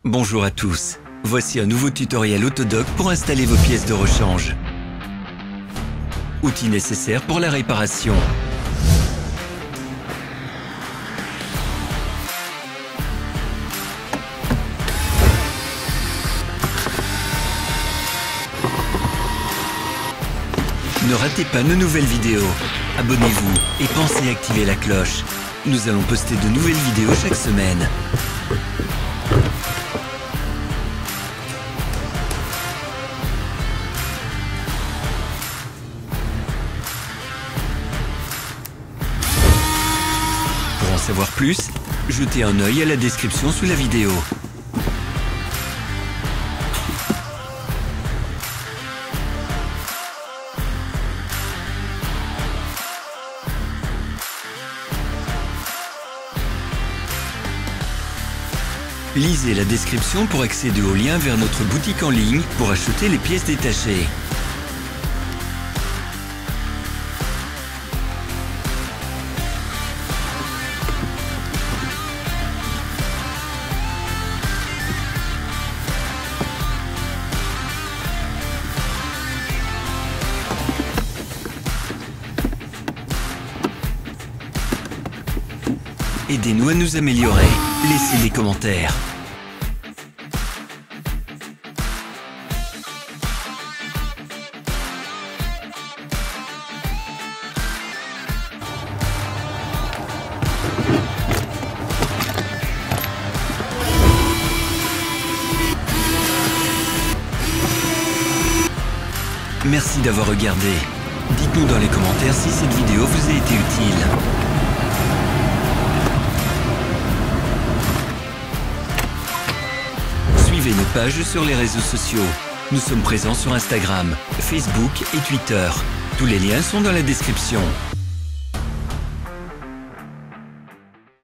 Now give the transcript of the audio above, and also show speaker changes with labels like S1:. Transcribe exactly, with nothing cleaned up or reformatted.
S1: Bonjour à tous, voici un nouveau tutoriel Autodoc pour installer vos pièces de rechange. Outils nécessaires pour la réparation. Ne ratez pas nos nouvelles vidéos. Abonnez-vous et pensez à activer la cloche. Nous allons poster de nouvelles vidéos chaque semaine. Pour en savoir plus, jetez un œil à la description sous la vidéo. Lisez la description pour accéder au lien vers notre boutique en ligne pour acheter les pièces détachées. Aidez-nous à nous améliorer. Laissez des commentaires. Merci d'avoir regardé. Dites-nous dans les commentaires si cette vidéo vous a été utile. Suivez nos pages sur les réseaux sociaux. Nous sommes présents sur Instagram, Facebook et Twitter. Tous les liens sont dans la description.